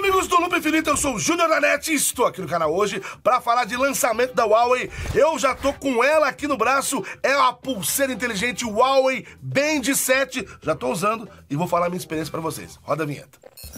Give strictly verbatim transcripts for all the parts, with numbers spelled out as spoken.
amigos do Loop Infinito, eu sou o Júnior da Net e estou aqui no canal hoje para falar de lançamento da Huawei. Eu já tô com ela aqui no braço, é a pulseira inteligente Huawei Band sete. Já tô usando e vou falar minha experiência para vocês. Roda a vinheta.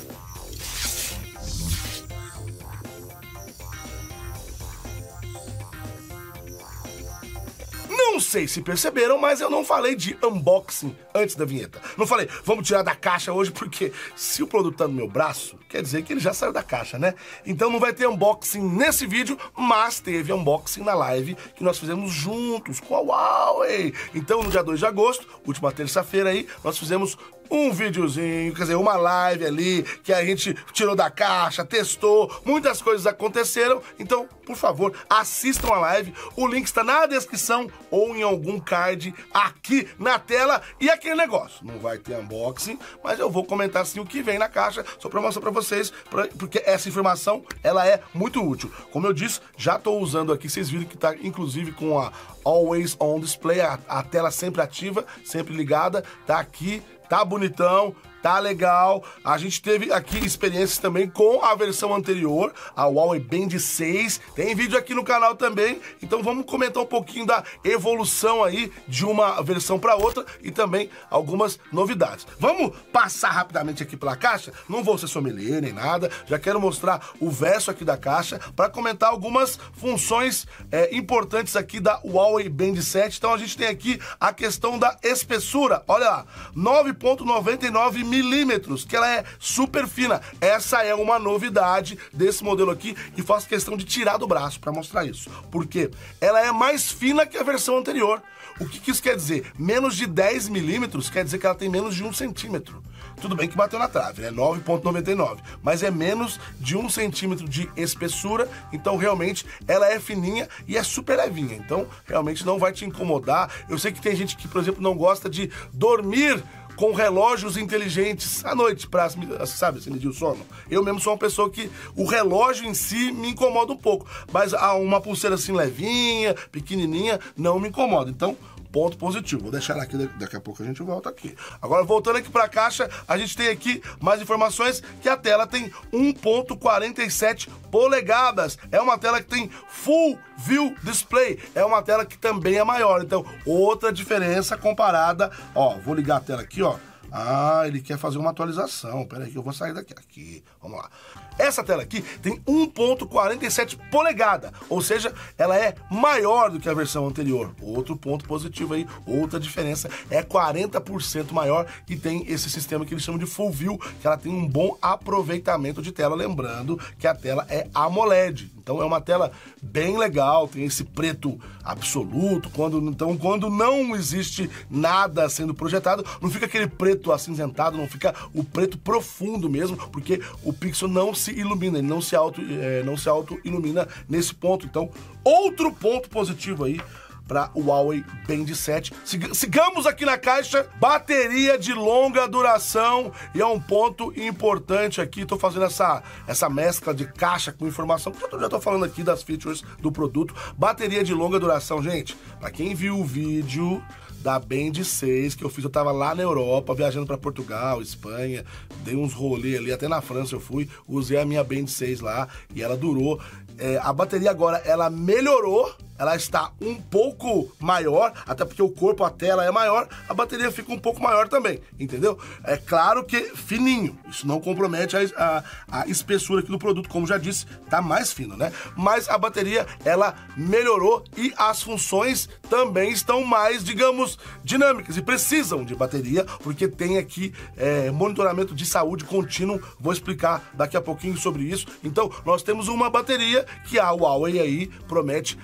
Não sei se perceberam, mas eu não falei de unboxing antes da vinheta. Não falei, vamos tirar da caixa hoje, porque se o produto tá no meu braço, quer dizer que ele já saiu da caixa, né? Então não vai ter unboxing nesse vídeo, mas teve unboxing na live que nós fizemos juntos com a Huawei. Então no dia dois de agosto, última terça-feira aí, nós fizemos um videozinho, quer dizer, uma live ali, que a gente tirou da caixa, testou, muitas coisas aconteceram. Então, por favor, assistam a live. O link está na descrição ou em algum card aqui na tela. E aquele negócio, não vai ter unboxing, mas eu vou comentar assim o que vem na caixa, só para mostrar para vocês, pra, porque essa informação, ela é muito útil. Como eu disse, já estou usando aqui, vocês viram que está inclusive com a Always On Display, a, a tela sempre ativa, sempre ligada, tá aqui. Tá bonitão, tá legal. A gente teve aqui experiências também com a versão anterior, a Huawei Band seis. Tem vídeo aqui no canal também. Então vamos comentar um pouquinho da evolução aí de uma versão para outra e também algumas novidades. Vamos passar rapidamente aqui pela caixa? Não vou ser sommelier nem nada. Já quero mostrar o verso aqui da caixa para comentar algumas funções é, importantes aqui da Huawei Band sete. Então a gente tem aqui a questão da espessura. Olha lá, nove vírgula noventa e nove milímetros, que ela é super fina. Essa é uma novidade desse modelo aqui e faço questão de tirar do braço para mostrar isso. Porque ela é mais fina que a versão anterior. O que, que isso quer dizer? Menos de dez milímetros quer dizer que ela tem menos de um centímetro. Tudo bem que bateu na trave, né? nove vírgula noventa e nove. Mas é menos de um centímetro de espessura. Então, realmente, ela é fininha e é super levinha. Então, realmente não vai te incomodar. Eu sei que tem gente que, por exemplo, não gosta de dormir com relógios inteligentes à noite, pra, sabe, assim, medir o sono. Eu mesmo sou uma pessoa que o relógio em si me incomoda um pouco, mas uma pulseira assim levinha, pequenininha, não me incomoda. Então, ponto positivo. Vou deixar ela aqui, daqui a pouco a gente volta aqui. Agora, voltando aqui pra caixa, a gente tem aqui mais informações que a tela tem um ponto quarenta e sete polegadas. É uma tela que tem Full View Display. É uma tela que também é maior. Então, outra diferença comparada. Ó, vou ligar a tela aqui, ó. Ah, ele quer fazer uma atualização. Pera aí que eu vou sair daqui. Aqui, vamos lá. Essa tela aqui tem um ponto quarenta e sete polegada, ou seja, ela é maior do que a versão anterior. Outro ponto positivo aí, outra diferença, é quarenta por cento maior e tem esse sistema que eles chamam de Full View, que ela tem um bom aproveitamento de tela, lembrando que a tela é AMOLED. Então é uma tela bem legal, tem esse preto absoluto, quando, então quando não existe nada sendo projetado, não fica aquele preto acinzentado, não fica o preto profundo mesmo, porque o pixel não se ilumina, ele não se auto, é, não se auto ilumina nesse ponto. Então, outro ponto positivo aí para o Huawei Band sete. Sigamos aqui na caixa, bateria de longa duração, e é um ponto importante aqui. Tô fazendo essa, essa mescla de caixa com informação, porque eu tô, já tô falando aqui das features do produto. Bateria de longa duração, gente, para quem viu o vídeo da Band seis que eu fiz, eu tava lá na Europa, viajando para Portugal, Espanha, dei uns rolês ali, até na França eu fui, usei a minha Band seis lá e ela durou. É, a bateria agora, ela melhorou, ela está um pouco maior, até porque o corpo, a tela é maior, a bateria fica um pouco maior também, entendeu? É claro que fininho, isso não compromete a, a, a espessura aqui do produto, como já disse, tá mais fino, né? Mas a bateria, ela melhorou e as funções também estão mais, digamos, dinâmicas e precisam de bateria, porque tem aqui é, monitoramento de saúde contínuo, vou explicar daqui a pouquinho sobre isso. Então, nós temos uma bateria que a Huawei aí promete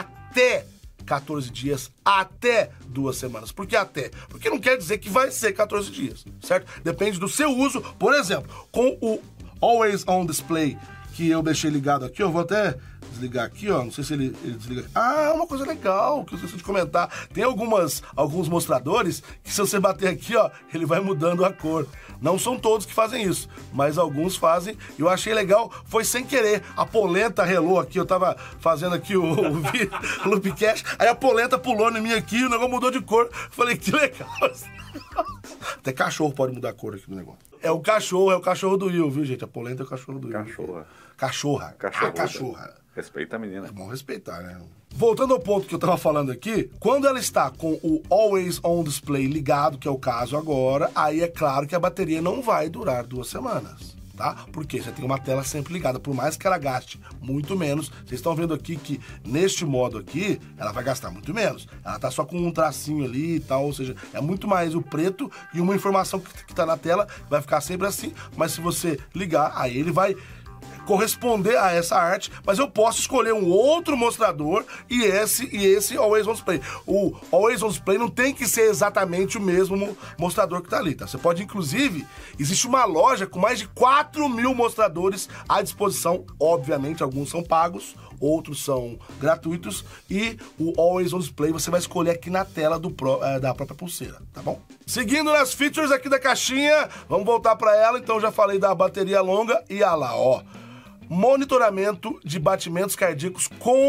até quatorze dias, até duas semanas. Por que até? Porque não quer dizer que vai ser quatorze dias, certo? Depende do seu uso. Por exemplo, com o Always On Display que eu deixei ligado aqui, eu vou até desligar aqui, ó, não sei se ele, ele desliga. Ah, uma coisa legal que eu esqueci de comentar. Tem algumas, alguns mostradores que se você bater aqui, ó, ele vai mudando a cor. Não são todos que fazem isso, mas alguns fazem. E eu achei legal, foi sem querer. A polenta relou aqui, eu tava fazendo aqui o, o, o Loopcast, aí a polenta pulou em mim aqui, o negócio mudou de cor. Falei, que legal. Até cachorro pode mudar a cor aqui do negócio. É o cachorro, é o cachorro do Will, viu, gente? A polenta é o cachorro do Will. Cachorra. Cachorra. Cachorra. A cachorra. Respeita a menina. É bom respeitar, né? Voltando ao ponto que eu tava falando aqui, quando ela está com o Always On Display ligado, que é o caso agora, aí é claro que a bateria não vai durar duas semanas, tá? Porque você tem uma tela sempre ligada, por mais que ela gaste muito menos. Vocês estão vendo aqui que neste modo aqui, ela vai gastar muito menos. Ela tá só com um tracinho ali e tal, ou seja, é muito mais o preto e uma informação que, que tá na tela, vai ficar sempre assim, mas se você ligar, aí ele vai corresponder a essa arte, mas eu posso escolher um outro mostrador e esse e esse Always On Display. O Always On Display não tem que ser exatamente o mesmo mostrador que tá ali, tá? Você pode, inclusive, existe uma loja com mais de quatro mil mostradores à disposição, obviamente, alguns são pagos, outros são gratuitos, e o Always On Display você vai escolher aqui na tela do pro, é, da própria pulseira, tá bom? Seguindo nas features aqui da caixinha, vamos voltar para ela, então já falei da bateria longa e olha lá, ó. Monitoramento de batimentos cardíacos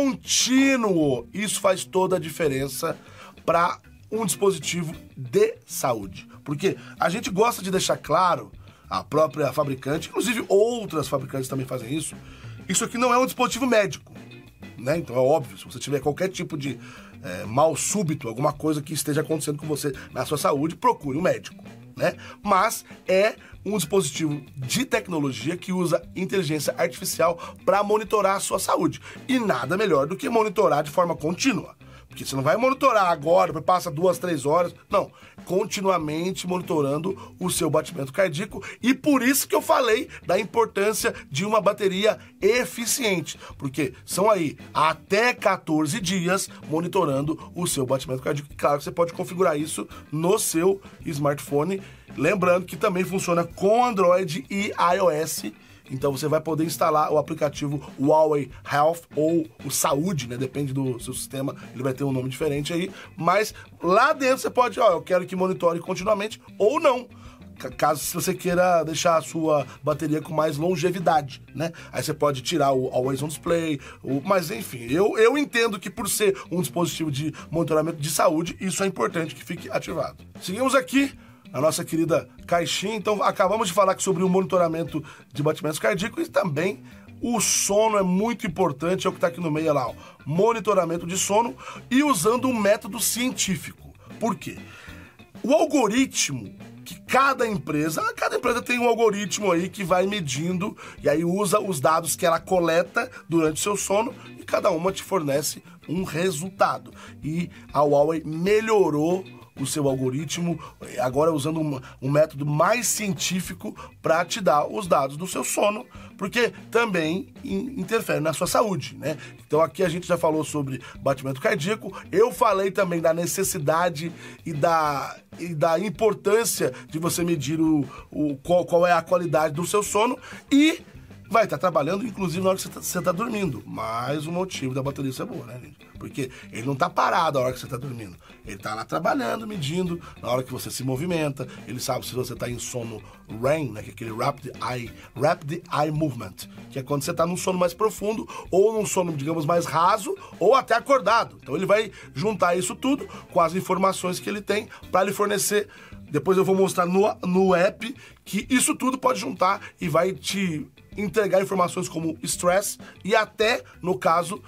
contínuo. Isso faz toda a diferença para um dispositivo de saúde. Porque a gente gosta de deixar claro, a própria fabricante, inclusive outras fabricantes também fazem isso, isso aqui não é um dispositivo médico, né? Então é óbvio, se você tiver qualquer tipo de é, mal súbito, alguma coisa que esteja acontecendo com você na sua saúde, procure um médico, né? Mas é um dispositivo de tecnologia que usa inteligência artificial para monitorar a sua saúde. E nada melhor do que monitorar de forma contínua. Porque você não vai monitorar agora, passa duas, três horas. Não, continuamente monitorando o seu batimento cardíaco. E por isso que eu falei da importância de uma bateria eficiente. Porque são aí até quatorze dias monitorando o seu batimento cardíaco. Claro que você pode configurar isso no seu smartphone. Lembrando que também funciona com Android e iOS. Então você vai poder instalar o aplicativo Huawei Health ou o Saúde, né? Depende do seu sistema, ele vai ter um nome diferente aí. Mas lá dentro você pode, ó, eu quero que monitore continuamente ou não. Caso se você queira deixar a sua bateria com mais longevidade, né? Aí você pode tirar o Always On Display, o... mas enfim, eu, eu entendo que por ser um dispositivo de monitoramento de saúde, isso é importante que fique ativado. Seguimos aqui a nossa querida caixinha. Então, acabamos de falar sobre o monitoramento de batimentos cardíacos e também o sono é muito importante, é o que está aqui no meio, lá, ó, monitoramento de sono e usando um método científico. Por quê? O algoritmo que cada empresa, cada empresa tem um algoritmo aí que vai medindo e aí usa os dados que ela coleta durante o seu sono e cada uma te fornece um resultado. E a Huawei melhorou o seu algoritmo, agora usando um, um método mais científico para te dar os dados do seu sono, porque também in, interfere na sua saúde, né? Então aqui a gente já falou sobre batimento cardíaco, eu falei também da necessidade e da, e da importância de você medir o, o, qual, qual é a qualidade do seu sono e vai estar trabalhando, inclusive, na hora que você está tá dormindo. Mais um motivo da bateria ser boa, né, gente? Porque ele não está parado na hora que você está dormindo. Ele está lá trabalhando, medindo, na hora que você se movimenta. Ele sabe se você está em sono R E M, né, que é aquele Rapid Eye, Rapid Eye Movement, que é quando você está num sono mais profundo, ou num sono, digamos, mais raso, ou até acordado. Então ele vai juntar isso tudo com as informações que ele tem para lhe fornecer. Depois eu vou mostrar no, no app que isso tudo pode juntar e vai te entregar informações como stress e até, no caso,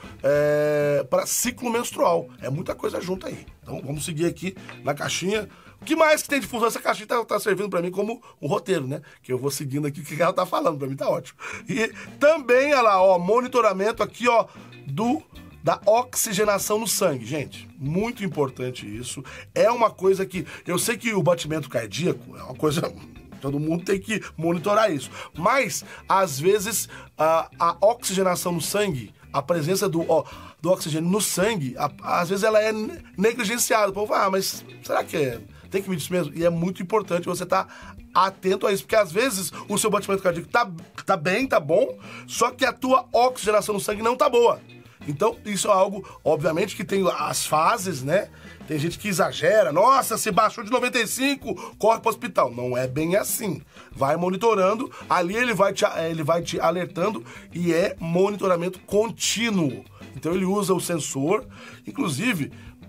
é, para ciclo menstrual. É muita coisa junto aí. Então vamos seguir aqui na caixinha. O que mais que tem de função? Essa caixinha tá, tá servindo para mim como um roteiro, né? Que eu vou seguindo aqui o que ela tá falando. Para mim tá ótimo. E também, olha lá, ó, monitoramento aqui, ó, do... da oxigenação no sangue, gente, muito importante isso, é uma coisa que, eu sei que o batimento cardíaco é uma coisa, todo mundo tem que monitorar isso, mas, às vezes, a, a oxigenação no sangue, a presença do, ó, do oxigênio no sangue, a, às vezes ela é negligenciada, o povo fala, ah, mas será que é... Tem que medir isso mesmo? E é muito importante você estar atento a isso, porque às vezes o seu batimento cardíaco tá, tá bem, tá bom, só que a tua oxigenação no sangue não tá boa. Então, isso é algo, obviamente, que tem as fases, né? Tem gente que exagera. Nossa, se baixou de noventa e cinco, corre para o hospital. Não é bem assim. Vai monitorando, ali ele vai te, ele vai te alertando e é monitoramento contínuo. Então, ele usa o sensor. Inclusive,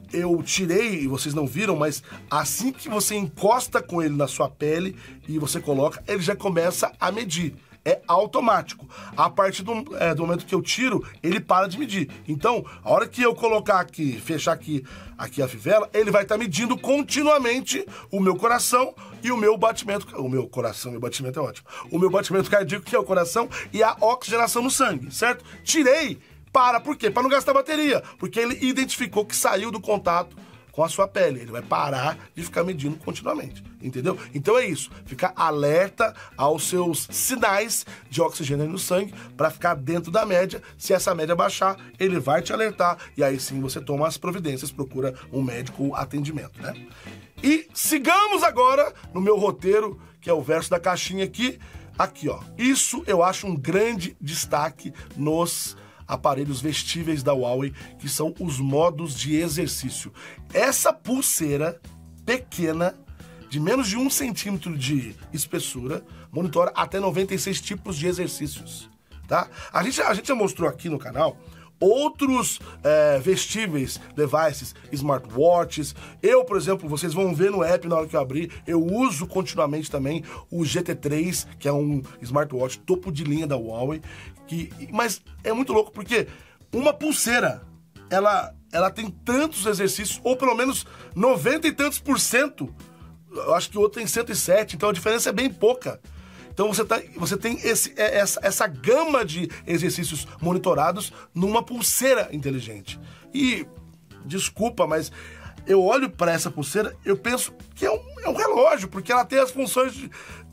eu tirei, e vocês não viram, mas assim que você encosta com ele na sua pele e você coloca, ele já começa a medir. É automático. A partir do, é, do momento que eu tiro, ele para de medir. Então, a hora que eu colocar aqui, fechar aqui, aqui a fivela, ele vai estar tá medindo continuamente o meu coração e o meu batimento... O meu coração e o batimento é ótimo. O meu batimento cardíaco, que é o coração, e a oxigenação no sangue, certo? Tirei, para. Por quê? Para não gastar bateria. Porque ele identificou que saiu do contato com a sua pele. Ele vai parar de ficar medindo continuamente, entendeu? Então é isso, ficar alerta aos seus sinais de oxigênio no sangue para ficar dentro da média. Se essa média baixar, ele vai te alertar e aí sim você toma as providências, procura um médico ou atendimento, né? E sigamos agora no meu roteiro, que é o verso da caixinha aqui. Aqui, ó. Isso eu acho um grande destaque nos aparelhos vestíveis da Huawei, que são os modos de exercício. Essa pulseira pequena, de menos de um centímetro de espessura, monitora até noventa e seis tipos de exercícios, tá? A gente, a gente já mostrou aqui no canal outros é, vestíveis, devices, smartwatches. Eu, por exemplo, vocês vão ver no app na hora que eu abrir, eu uso continuamente também o G T três, que é um smartwatch topo de linha da Huawei. Que, mas é muito louco porque uma pulseira, ela, ela tem tantos exercícios, ou pelo menos noventa e tantos por cento. Eu acho que o outro tem cento e sete, então a diferença é bem pouca. Então você, tá, você tem esse, essa, essa gama de exercícios monitorados numa pulseira inteligente. E, desculpa, mas eu olho para essa pulseira, eu penso que é um, é um relógio, porque ela tem as funções de...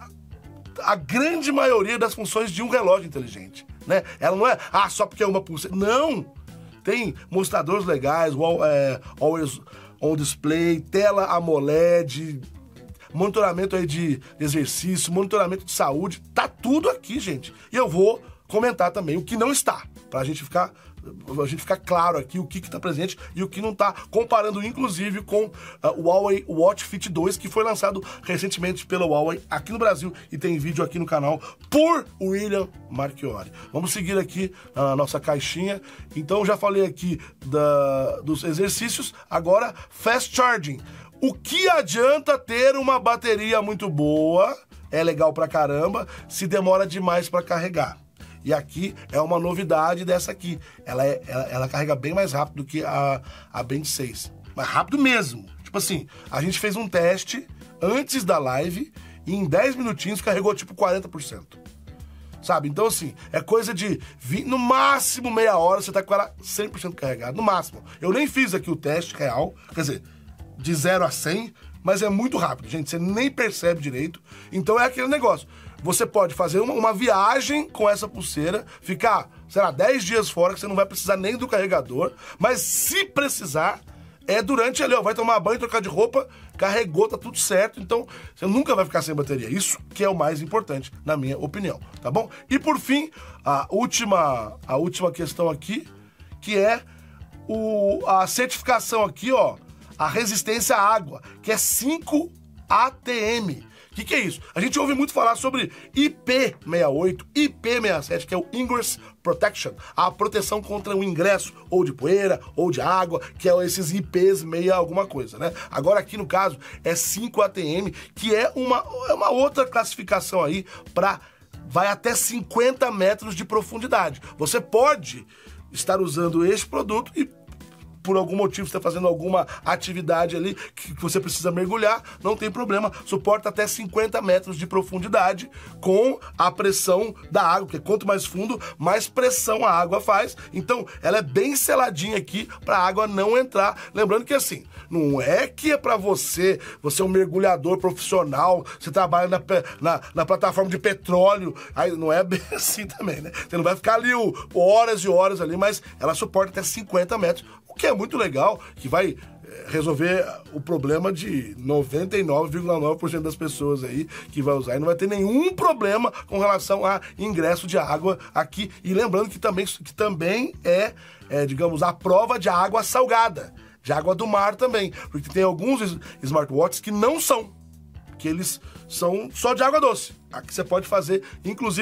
a grande maioria das funções de um relógio inteligente, né? Ela não é, ah, só porque é uma pulseira. Não! Tem mostradores legais, é, always on display, tela AMOLED, monitoramento aí de exercício, monitoramento de saúde, tá tudo aqui, gente. E eu vou comentar também o que não está, pra gente ficar, a gente ficar claro aqui o que que tá presente e o que não tá, comparando inclusive com uh, o Huawei Watch Fit dois, que foi lançado recentemente pela Huawei aqui no Brasil e tem vídeo aqui no canal por William Marchiori. Vamos seguir aqui na nossa caixinha. Então já falei aqui da, dos exercícios, agora Fast Charging. O que adianta ter uma bateria muito boa, é legal pra caramba, se demora demais pra carregar. E aqui é uma novidade dessa aqui. Ela, é, ela, ela carrega bem mais rápido do que a, a Band seis. Mas rápido mesmo. Tipo assim, a gente fez um teste antes da live e em dez minutinhos carregou tipo quarenta por cento. Sabe? Então assim, é coisa de vinte, no máximo meia hora você tá com ela cem por cento carregada. No máximo. Eu nem fiz aqui o teste real. Quer dizer, de zero a cem, mas é muito rápido, gente, você nem percebe direito. Então é aquele negócio, você pode fazer uma, uma viagem com essa pulseira, ficar, sei lá, dez dias fora, que você não vai precisar nem do carregador, mas se precisar, é durante ali, ó, vai tomar banho, trocar de roupa, carregou, tá tudo certo, então você nunca vai ficar sem bateria. Isso que é o mais importante, na minha opinião, tá bom? E por fim, a última, a última questão aqui, que é o, a certificação aqui, ó, a resistência à água, que é cinco A T M. O que, que é isso? A gente ouve muito falar sobre I P sessenta e oito, I P sessenta e sete, que é o Ingress Protection, a proteção contra o ingresso ou de poeira ou de água, que é esses I Ps meia alguma coisa, né? Agora aqui no caso é cinco A T M, que é uma, é uma outra classificação aí para vai até cinquenta metros de profundidade. Você pode estar usando este produto e por algum motivo você está fazendo alguma atividade ali que você precisa mergulhar, não tem problema, suporta até cinquenta metros de profundidade com a pressão da água, porque quanto mais fundo, mais pressão a água faz, então ela é bem seladinha aqui para a água não entrar. Lembrando que assim, não é que é para você, você é um mergulhador profissional, você trabalha na, na, na plataforma de petróleo, aí não é bem assim também, né? Você não vai ficar ali o, horas e horas ali, mas ela suporta até cinquenta metros, o que é muito legal, que vai resolver o problema de noventa e nove vírgula nove por cento das pessoas aí que vai usar e não vai ter nenhum problema com relação a ingresso de água aqui. E lembrando que também, que também é, é, digamos, a prova de água salgada, de água do mar também, porque tem alguns smartwatches que não são, que eles são só de água doce. Aqui você pode fazer, inclusive,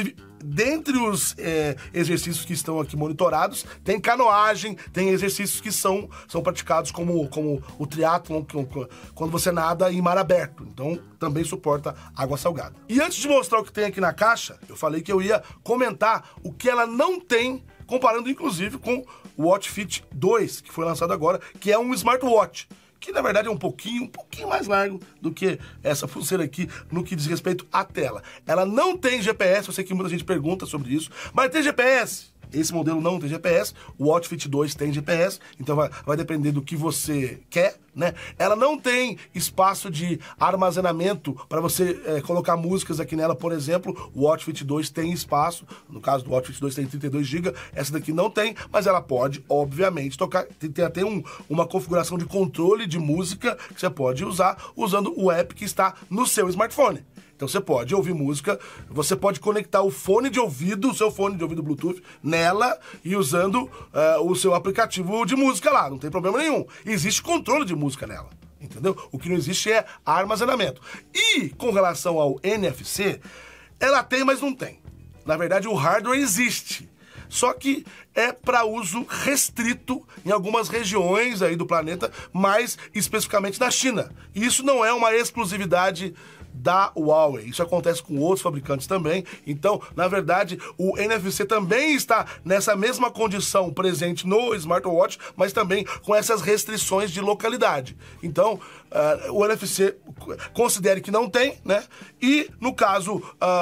dentre os é, exercícios que estão aqui monitorados, tem canoagem, tem exercícios que são, são praticados como, como o triatlon, quando você nada em mar aberto. Então, também suporta água salgada. E antes de mostrar o que tem aqui na caixa, eu falei que eu ia comentar o que ela não tem, comparando inclusive com o Watch Fit dois, que foi lançado agora, que é um smartwatch, que na verdade é um pouquinho, um pouquinho mais largo do que essa pulseira aqui no que diz respeito à tela. Ela não tem G P S, eu sei que muita gente pergunta sobre isso, mas tem G P S. Esse modelo não tem G P S, o Watch Fit dois tem G P S, então vai, vai depender do que você quer, né? Ela não tem espaço de armazenamento para você é, colocar músicas aqui nela, por exemplo. O Watch Fit dois tem espaço, no caso do Watch Fit dois tem trinta e dois gigas, essa daqui não tem, mas ela pode, obviamente, tocar, tem, tem até um, uma configuração de controle de música que você pode usar usando o app que está no seu smartphone. Então você pode ouvir música, você pode conectar o fone de ouvido, o seu fone de ouvido Bluetooth, nela e usando uh, o seu aplicativo de música lá, não tem problema nenhum. Existe controle de música nela, entendeu? O que não existe é armazenamento. E com relação ao N F C, ela tem, mas não tem. Na verdade, o hardware existe. Só que é para uso restrito em algumas regiões aí do planeta, mais especificamente na China. E isso não é uma exclusividade da Huawei. Isso acontece com outros fabricantes também. Então, na verdade, o N F C também está nessa mesma condição presente no smartwatch, mas também com essas restrições de localidade. Então, uh, o N F C considere que não tem, né? E, no caso,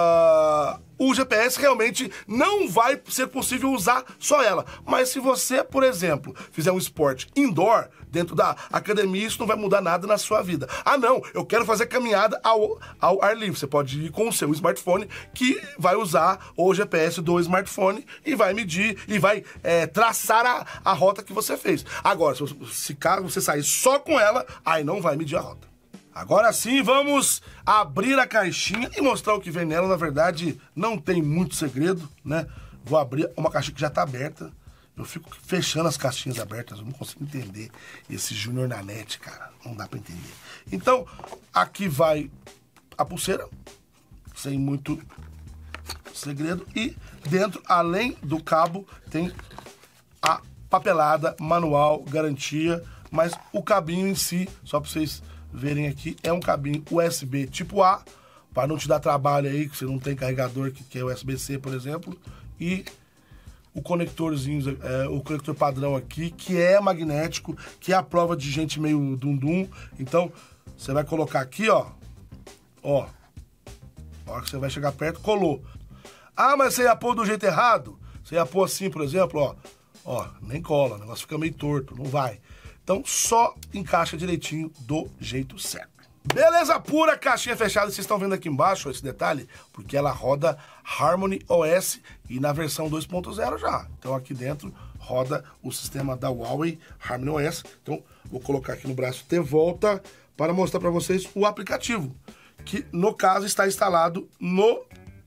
uh, o G P S realmente não vai ser possível usar só ela. Mas se você, por exemplo, fizer um esporte indoor, dentro da academia, isso não vai mudar nada na sua vida. Ah, não, eu quero fazer caminhada ao, ao ar livre. Você pode ir com o seu smartphone, que vai usar o G P S do smartphone e vai medir e vai é, traçar a, a rota que você fez. Agora, se, se caso você sair só com ela, aí não vai medir a rota. Agora sim, vamos abrir a caixinha e mostrar o que vem nela. Na verdade, não tem muito segredo, né? Vou abrir uma caixinha que já tá aberta. Eu fico fechando as caixinhas abertas, eu não consigo entender esse Júnior na net, cara. Não dá pra entender. Então, aqui vai a pulseira, sem muito segredo. E dentro, além do cabo, tem a papelada, manual, garantia. Mas o cabinho em si, só pra vocês verem aqui, é um cabinho U S B tipo A, para não te dar trabalho aí, que você não tem carregador que, que é U S B C, por exemplo. E o conectorzinho, é, o conector padrão aqui, que é magnético, que é a prova de gente meio dum-dum. Então, você vai colocar aqui, ó. Ó. A hora que você vai chegar perto, colou. Ah, mas você ia pôr do jeito errado? Você ia pôr assim, por exemplo, ó. Ó, nem cola, o negócio fica meio torto, não vai. Então, só encaixa direitinho do jeito certo. Beleza pura, caixinha fechada. Vocês estão vendo aqui embaixo esse detalhe? Porque ela roda Harmony O S e na versão dois ponto zero já. Então aqui dentro roda o sistema da Huawei Harmony O S. Então vou colocar aqui no braço de volta para mostrar para vocês o aplicativo, que no caso está instalado no,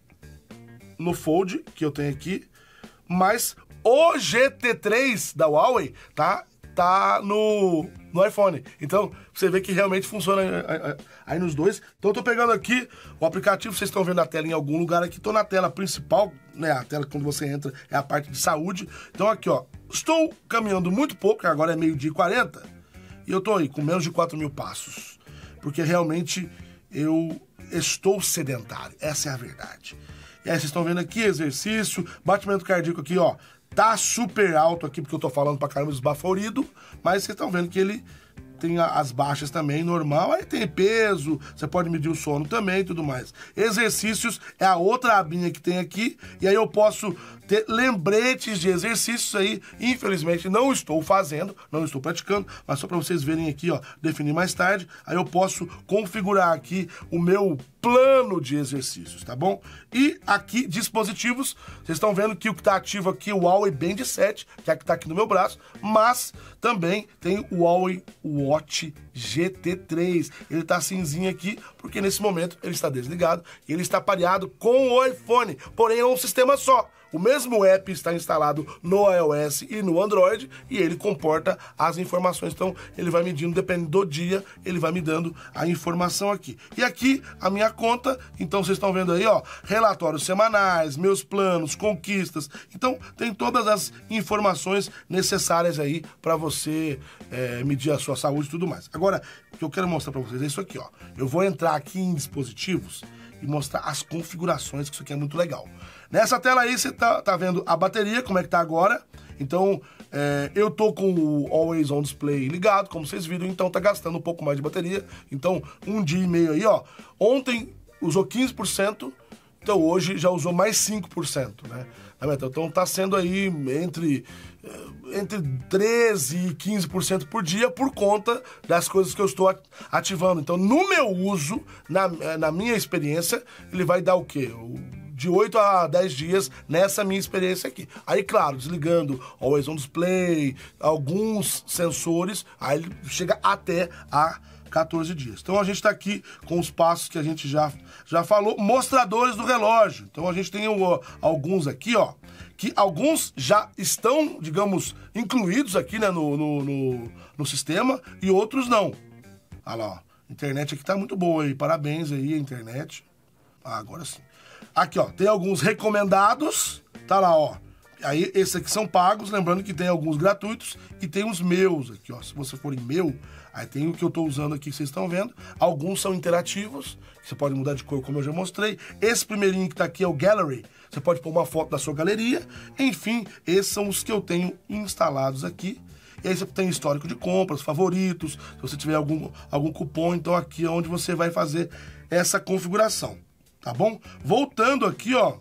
no Fold, que eu tenho aqui, mas o G T três da Huawei tá, tá no... no iPhone. Então, você vê que realmente funciona aí, aí nos dois. Então, eu tô pegando aqui o aplicativo, vocês estão vendo a tela em algum lugar aqui. Tô na tela principal, né? A tela quando você entra é a parte de saúde. Então, aqui, ó. Estou caminhando muito pouco, agora é meio-dia e quarenta. E eu tô aí com menos de quatro mil passos. Porque realmente eu estou sedentário. Essa é a verdade. E aí, vocês estão vendo aqui exercício, batimento cardíaco aqui, ó. Tá super alto aqui, porque eu tô falando pra caramba esbaforido, mas vocês estão vendo que ele tem as baixas também, normal. Aí tem peso, você pode medir o sono também e tudo mais. Exercícios é a outra abinha que tem aqui, e aí eu posso ter lembretes de exercícios aí. Infelizmente não estou fazendo, não estou praticando, mas só para vocês verem aqui, ó, definir mais tarde. Aí eu posso configurar aqui o meu plano de exercícios, tá bom? E aqui, dispositivos, vocês estão vendo que o que tá ativo aqui é o Huawei Band sete, que é o que tá aqui no meu braço, mas também tem o Huawei Watch G T três. Ele tá cinzinho aqui porque nesse momento ele está desligado e ele está pareado com o iPhone, porém é um sistema só. O mesmo app está instalado no iOS e no Android e ele comporta as informações. Então, ele vai medindo, dependendo do dia, ele vai me dando a informação aqui. E aqui, a minha conta, então vocês estão vendo aí, ó, relatórios semanais, meus planos, conquistas. Então, tem todas as informações necessárias aí para você é, medir a sua saúde e tudo mais. Agora, o que eu quero mostrar para vocês é isso aqui, ó. Eu vou entrar aqui em dispositivos e mostrar as configurações, que isso aqui é muito legal. Nessa tela aí você tá, tá vendo a bateria, como é que tá agora. Então, é, eu tô com o Always On Display ligado, como vocês viram, então tá gastando um pouco mais de bateria. Então, um dia e meio aí, ó. Ontem usou quinze por cento, então hoje já usou mais cinco por cento, né? Então tá sendo aí entre, entre treze e quinze por cento por dia por conta das coisas que eu estou ativando. Então, no meu uso, na, na minha experiência, ele vai dar o quê? De oito a dez dias nessa minha experiência aqui. Aí, claro, desligando Always On Display, alguns sensores, aí ele chega até a quatorze dias. Então a gente está aqui com os passos que a gente já, já falou, mostradores do relógio. Então a gente tem o, alguns aqui, ó, que alguns já estão, digamos, incluídos aqui, né, no, no, no, no sistema e outros não. Olha lá, ó, a internet aqui tá muito boa aí, parabéns aí a internet. Ah, agora sim. Aqui, ó, tem alguns recomendados, tá lá, ó. Aí, esses aqui são pagos, lembrando que tem alguns gratuitos e tem os meus aqui, ó. Se você for em meu, aí tem o que eu tô usando aqui que vocês estão vendo. Alguns são interativos, que você pode mudar de cor, como eu já mostrei. Esse primeirinho que tá aqui é o Gallery. Você pode pôr uma foto da sua galeria. Enfim, esses são os que eu tenho instalados aqui. E aí você tem histórico de compras, favoritos, se você tiver algum, algum cupom, então aqui é onde você vai fazer essa configuração. Tá bom? Voltando aqui, ó,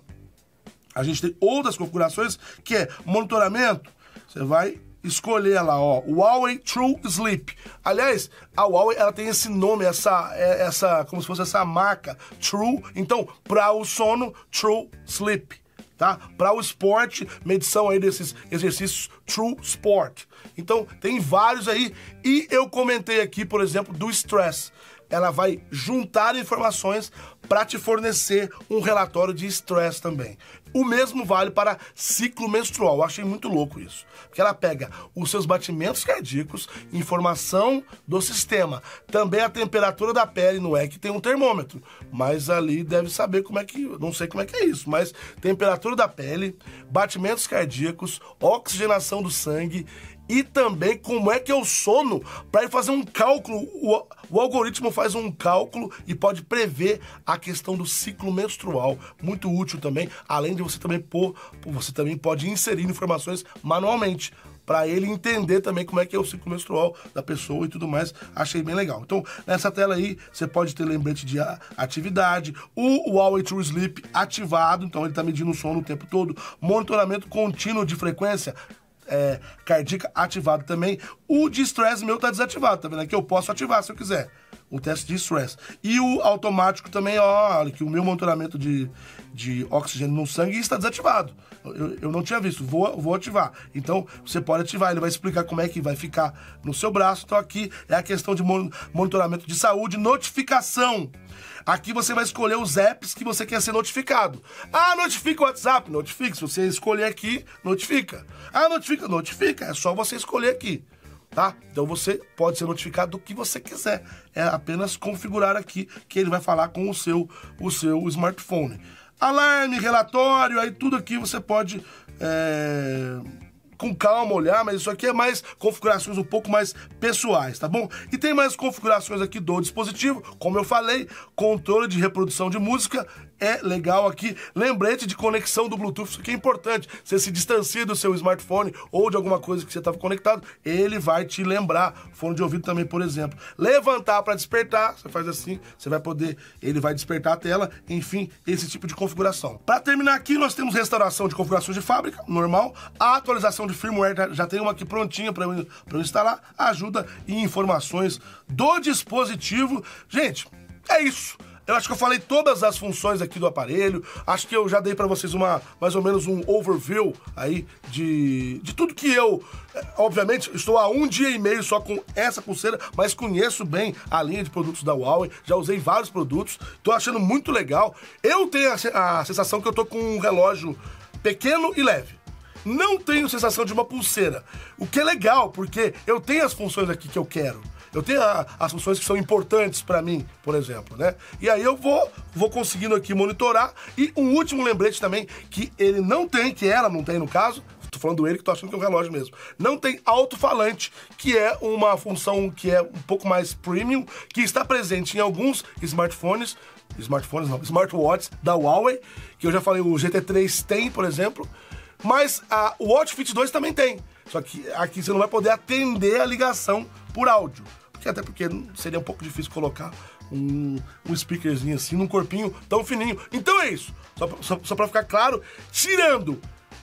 a gente tem outras configurações, que é monitoramento. Você vai escolher lá, ó, Huawei True Sleep. Aliás, a Huawei, ela tem esse nome, essa, essa, como se fosse essa marca, True. Então, para o sono, True Sleep, tá? Para o esporte, medição aí desses exercícios, True Sport. Então, tem vários aí. E eu comentei aqui, por exemplo, do Stress. Ela vai juntar informações para te fornecer um relatório de estresse também. O mesmo vale para ciclo menstrual. Eu achei muito louco isso. Porque ela pega os seus batimentos cardíacos, informação do sistema. Também a temperatura da pele, não é que tem um termômetro. Mas ali deve saber como é que... Não sei como é que é isso, mas temperatura da pele, batimentos cardíacos, oxigenação do sangue... E também como é que é o sono, para ele fazer um cálculo, o, o algoritmo faz um cálculo e pode prever a questão do ciclo menstrual, muito útil também, além de você também pôr, você também pode inserir informações manualmente, para ele entender também como é que é o ciclo menstrual da pessoa e tudo mais, achei bem legal. Então, nessa tela aí, você pode ter lembrete de atividade, o Huawei True Sleep ativado, então ele está medindo o sono o tempo todo, monitoramento contínuo de frequência, É, cardíaca ativado também. O de stress meu tá desativado, tá vendo? Aqui eu posso ativar se eu quiser o teste de stress. E o automático também, ó, olha que o meu monitoramento de, de oxigênio no sangue está desativado. Eu, eu não tinha visto, vou, vou ativar. Então, você pode ativar, ele vai explicar como é que vai ficar no seu braço. Então, aqui é a questão de monitoramento de saúde, notificação. Aqui você vai escolher os apps que você quer ser notificado. Ah, notifica o WhatsApp? Notifica. Se você escolher aqui, notifica. Ah, notifica? Notifica. É só você escolher aqui, tá? Então você pode ser notificado do que você quiser. É apenas configurar aqui que ele vai falar com o seu, o seu smartphone. Alarme, relatório, aí tudo aqui você pode... É... com calma olhar, mas isso aqui é mais configurações um pouco mais pessoais, tá bom? E tem mais configurações aqui do dispositivo, como eu falei, controle de reprodução de música, é legal aqui, lembrete de conexão do Bluetooth, isso aqui é importante, você se distancia do seu smartphone ou de alguma coisa que você estava conectado, ele vai te lembrar, fone de ouvido também, por exemplo. Levantar para despertar, você faz assim, você vai poder, ele vai despertar a tela, enfim, esse tipo de configuração. Para terminar aqui, nós temos restauração de configurações de fábrica, normal, a atualização de firmware, já tem uma aqui prontinha para eu, eu instalar, ajuda e informações do dispositivo. Gente, é isso. eu acho que eu falei todas as funções aqui do aparelho. Acho que eu já dei pra vocês uma, mais ou menos um overview aí de, de tudo que eu... Obviamente, estou há um dia e meio só com essa pulseira, mas conheço bem a linha de produtos da Huawei. Já usei vários produtos, tô achando muito legal. Eu tenho a, a sensação que eu tô com um relógio pequeno e leve. Não tenho sensação de uma pulseira, o que é legal, porque eu tenho as funções aqui que eu quero. Eu tenho a, as funções que são importantes pra mim, por exemplo, né? E aí eu vou, vou conseguindo aqui monitorar. E um último lembrete também, que ele não tem, que ela não tem no caso, tô falando ele que tô achando que é um relógio mesmo, não tem alto-falante, que é uma função que é um pouco mais premium, que está presente em alguns smartphones, smartphones não, smartwatches da Huawei, que eu já falei, o G T três tem, por exemplo, mas a, o Watch Fit dois também tem, só que aqui você não vai poder atender a ligação por áudio. Até porque seria um pouco difícil colocar um, um speakerzinho assim num corpinho tão fininho. Então é isso. Só, só, só pra ficar claro, tirando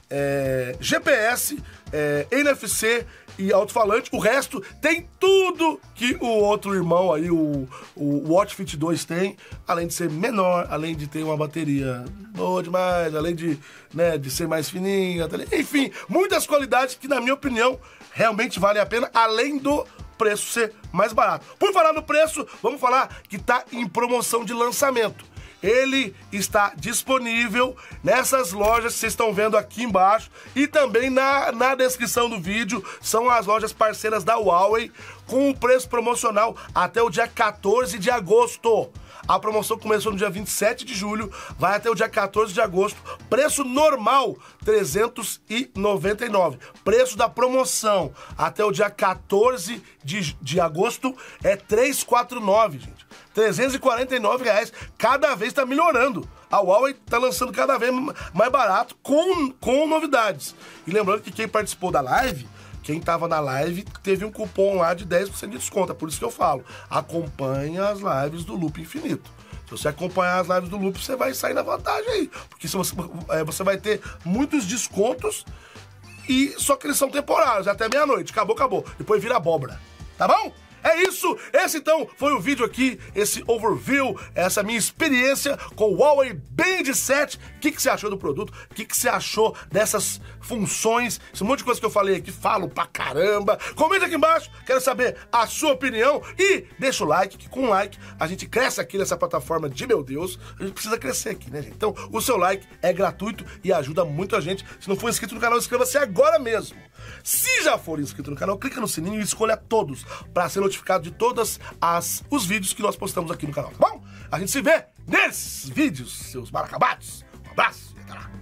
é, G P S, é, N F C e alto-falante, o resto tem tudo que o outro irmão aí, o, o Watch Fit dois tem, além de ser menor, além de ter uma bateria boa demais, além de, né, de ser mais fininha, enfim, muitas qualidades que, na minha opinião, realmente valem a pena, além do preço ser mais barato. Por falar no preço, vamos falar que tá em promoção de lançamento. Ele está disponível nessas lojas que vocês estão vendo aqui embaixo e também na, na descrição do vídeo. São as lojas parceiras da Huawei com o preço promocional até o dia quatorze de agosto. A promoção começou no dia vinte e sete de julho, vai até o dia quatorze de agosto. Preço normal, trezentos e noventa e nove reais. Preço da promoção até o dia quatorze de, de agosto é trezentos e quarenta e nove reais, gente. trezentos e quarenta e nove reais. Cada vez está melhorando. A Huawei está lançando cada vez mais barato com, com novidades. E lembrando que quem participou da live... Quem tava na live teve um cupom lá de dez por cento de desconto. É por isso que eu falo, acompanha as lives do Loop Infinito. Se você acompanhar as lives do Loop, você vai sair na vantagem aí. Porque se você, é, você vai ter muitos descontos, e só que eles são temporários, até meia-noite. Acabou, acabou. Depois vira abóbora. Tá bom? É isso! Esse então foi o vídeo aqui, esse overview, essa minha experiência com o Huawei Band sete. O que, que você achou do produto? O que, que você achou dessas funções? Esse monte de coisa que eu falei aqui, falo pra caramba. Comenta aqui embaixo, quero saber a sua opinião. E deixa o like, que com o like a gente cresce aqui nessa plataforma de meu Deus. A gente precisa crescer aqui, né, gente? Então o seu like é gratuito e ajuda muito a gente. Se não for inscrito no canal, inscreva-se agora mesmo. Se já for inscrito no canal, clica no sininho e escolha todos para ser notificado de todos os vídeos que nós postamos aqui no canal, tá bom? A gente se vê nesses vídeos, seus mal acabados. Um abraço e até lá.